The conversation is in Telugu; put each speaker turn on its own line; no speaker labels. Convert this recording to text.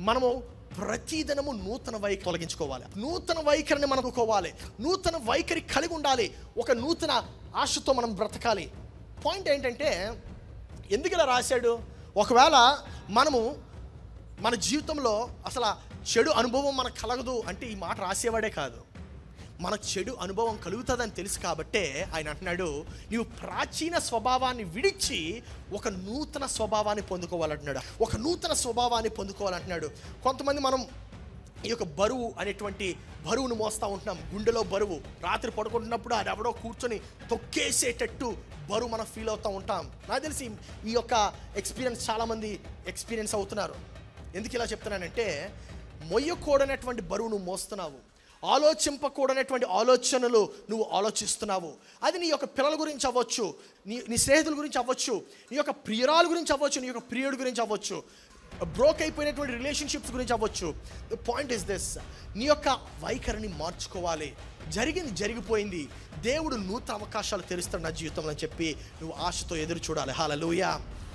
మనము ప్రతిదినము నూతన వైఖరి తొలగించుకోవాలి, నూతన వైఖరిని మనకోవాలి, నూతన వైఖరి కలిగి ఉండాలి, ఒక నూతన ఆశతో మనం బ్రతకాలి. పాయింట్ ఏంటంటే ఎందుకు ఇలా రాశాడు? ఒకవేళ మనము మన జీవితంలో అసలు చెడు అనుభవం మనకు కలగదు అంటే ఈ మాట రాసేవాడే కాదు, మనకు చెడు అనుభవం కలుగుతుందని తెలుసు కాబట్టే ఆయన అంటున్నాడు, నీవు ప్రాచీన స్వభావాన్ని విడిచి ఒక నూతన స్వభావాన్ని పొందుకోవాలంటున్నాడు, ఒక నూతన స్వభావాన్ని పొందుకోవాలంటున్నాడు. కొంతమంది మనం ఈ యొక్క బరువు అనేటువంటి బరువును మోస్తూ ఉంటున్నాం, గుండెలో బరువు, రాత్రి పడుకుంటున్నప్పుడు అది ఎవడో కూర్చొని తొక్కేసేటట్టు బరువు మనం ఫీల్ అవుతూ ఉంటాం. నాకు తెలిసి ఈ యొక్క ఎక్స్పీరియన్స్ చాలామంది ఎక్స్పీరియన్స్ అవుతున్నారు. ఎందుకు ఇలా చెప్తున్నానంటే, మొయ్యకూడనటువంటి బరువు నువ్వు మోస్తున్నావు, ఆలోచింపకూడనటువంటి ఆలోచనలు నువ్వు ఆలోచిస్తున్నావు. అది నీ యొక్క పిల్లల గురించి అవ్వచ్చు, నీ స్నేహితుల గురించి అవ్వచ్చు, నీ యొక్క ప్రియురాల గురించి అవ్వచ్చు, నీ యొక్క ప్రియుడి గురించి అవ్వచ్చు, బ్రోక్ అయిపోయినటువంటి రిలేషన్షిప్స్ గురించి అవ్వచ్చు. ద పాయింట్ ఇస్ దిస్, నీ యొక్క వైఖరిని మార్చుకోవాలి. జరిగింది జరిగిపోయింది, దేవుడు నూతన అవకాశాలు తెరుస్తాడు నా జీవితంలో అని చెప్పి నువ్వు ఆశతో ఎదురు చూడాలి. హల్లెలూయా.